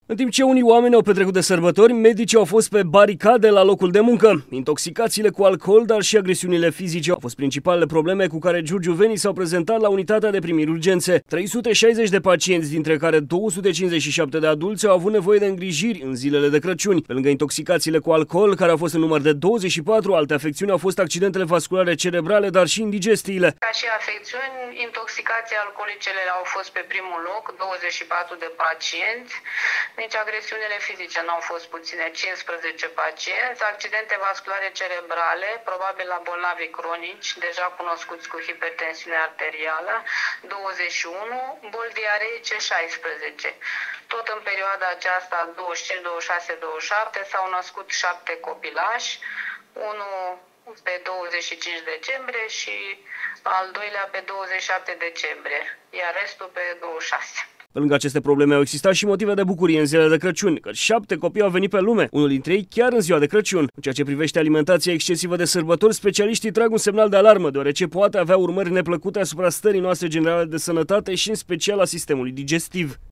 În timp ce unii oameni au petrecut de sărbători, medicii au fost pe baricade la locul de muncă. Intoxicațiile cu alcool, dar și agresiunile fizice au fost principalele probleme cu care giurgiuvenii s-au prezentat la unitatea de primiri urgențe. 360 de pacienți, dintre care 257 de adulți, au avut nevoie de îngrijiri în zilele de Crăciun. Pe lângă intoxicațiile cu alcool, care au fost în număr de 24, alte afecțiuni au fost accidentele vasculare cerebrale, dar și indigestiile. Ca și afecțiuni, intoxicații alcoolicele au fost pe primul loc, 24 de pacienți. Nici agresiunile fizice nu au fost puține, 15 pacienți, accidente vasculare cerebrale, probabil la bolnavi cronici, deja cunoscuți cu hipertensiune arterială, 21, boli diareice 16. Tot în perioada aceasta, 25, 26, 27, s-au născut 7 copilași, unul pe 25 decembrie și al doilea pe 27 decembrie, iar restul pe 26. Pe lângă aceste probleme au existat și motive de bucurie în zilele de Crăciun, căci 7 copii au venit pe lume, unul dintre ei chiar în ziua de Crăciun. În ceea ce privește alimentația excesivă de sărbători, specialiștii trag un semnal de alarmă, deoarece poate avea urmări neplăcute asupra stării noastre generale de sănătate și în special a sistemului digestiv.